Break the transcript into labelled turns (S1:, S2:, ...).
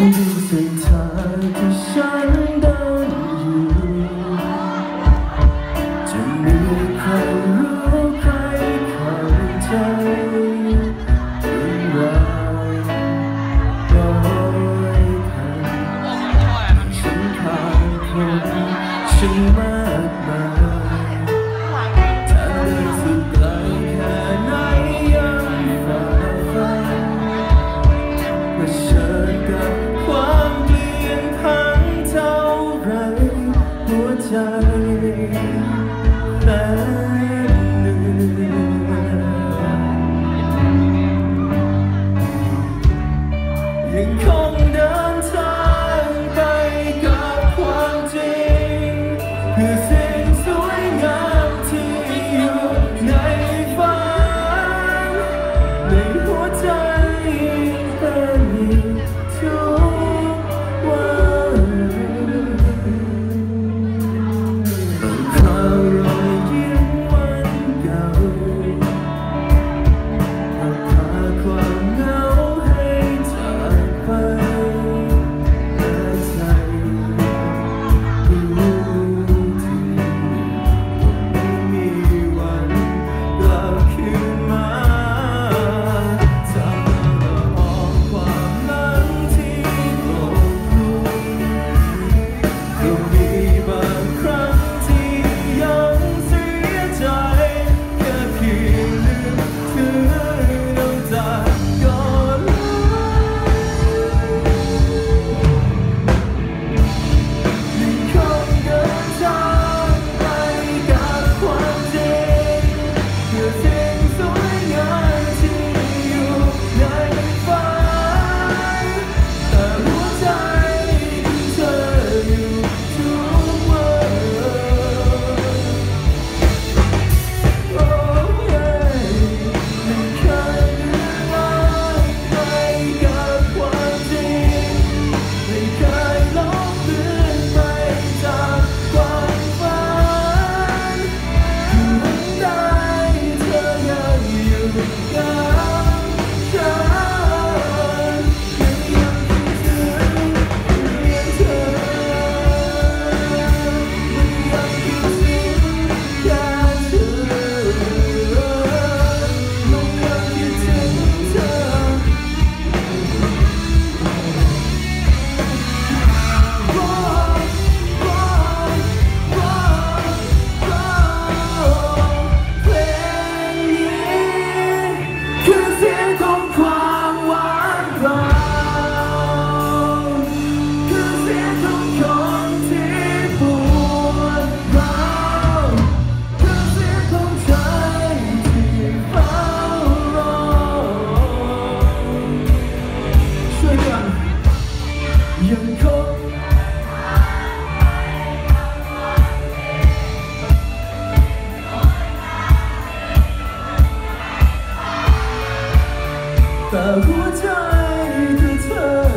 S1: ดูเส้นทางที่ฉันเดินอยู่จะมีใครรู้ใครเข้าใจเรื่องราวร้อยพันฉันผ่านคนฉันมากมายทางเดินสุดไกลแค่ไหนยังฝ่าฟันเผชิญกับความเปลี่ยนผันเท่าไรหัวใจแต่เหนื่อยยังคงเดินทางไปกับความจริงคือสิ่งสวยงามที่อยู่ในฝันในหัวใจเป็นทุกวันบางคราวรอยยิ้มวันเก่าพาความเหงาให้จากไปแต่ใจรู้ที่ไม่มีวันกลับคืนมาทำให้เราออกความหลังที่ตกหลุมก็มีบางครั้งที่ยังเสียใจแค่เพียงนึกถึงน้ำตาก็รู้ยังคงเดินทางไปกับความจริงคือสิ่งสวยงามที่อยู่ในฝันแต่หัวใจของเธออยู่ทุกวันโอ้ยไม่เคยลืมเลยไปกับความจริงไม่เคยลบเลือนไปจากความฝันคือวันใดเธอยังอยู่กับฉันยังคิดถึงเพียงเธอยังคิดถึงแค่เธอยังคิดถึงเธอเพลงนี้คือเสียงของความหวานเบาคือเสียงของคนที่ปวดร้าวคือเสียงของใจที่เฝ้ารอช่วยกันยังคงแต่หัวใจคือเธอ